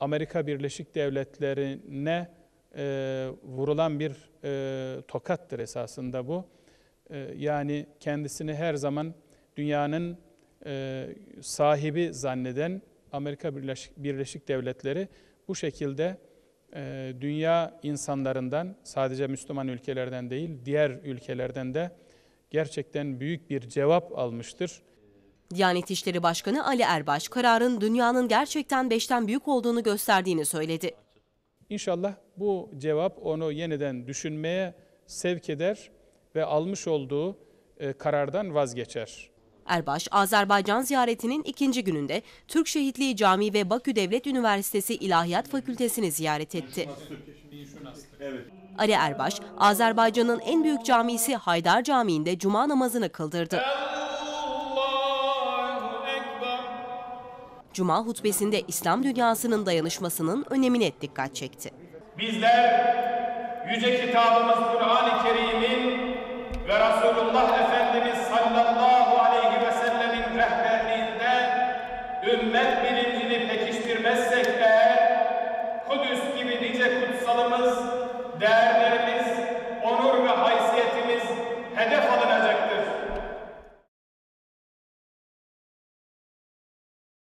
Amerika Birleşik Devletleri'ne vurulan bir tokattır esasında bu. Yani kendisini her zaman dünyanın sahibi zanneden Amerika Birleşik Devletleri bu şekilde dünya insanlarından, sadece Müslüman ülkelerden değil, diğer ülkelerden de gerçekten büyük bir cevap almıştır. Diyanet İşleri Başkanı Ali Erbaş, kararın dünyanın gerçekten 5'ten büyük olduğunu gösterdiğini söyledi. İnşallah bu cevap onu yeniden düşünmeye sevk eder ve almış olduğu karardan vazgeçer. Erbaş, Azerbaycan ziyaretinin 2. gününde Türk Şehitliği Camii ve Bakü Devlet Üniversitesi İlahiyat Fakültesini ziyaret etti. Ali Erbaş, Azerbaycan'ın en büyük camisi Haydar Camii'nde cuma namazını kıldırdı. Cuma hutbesinde İslam dünyasının dayanışmasının önemine dikkat çekti. Bizler yüce kitabımız Kur'an-ı Kerim'in ve Resulullah Efendimiz sallallahu aleyhi ve sellemin rehberliğinde ümmet bilincini pekiştirmezsek eğer Kudüs gibi nice kutsalımız, değerlerimiz